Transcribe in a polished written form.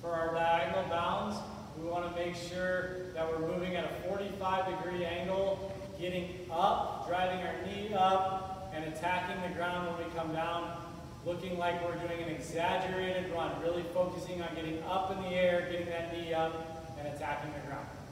For our diagonal bounds, we want to make sure that we're moving at a 45-degree angle, getting up, driving our knee up, and attacking the ground when we come down, looking like we're doing an exaggerated run, really focusing on getting up in the air, getting that knee up, and attacking the ground.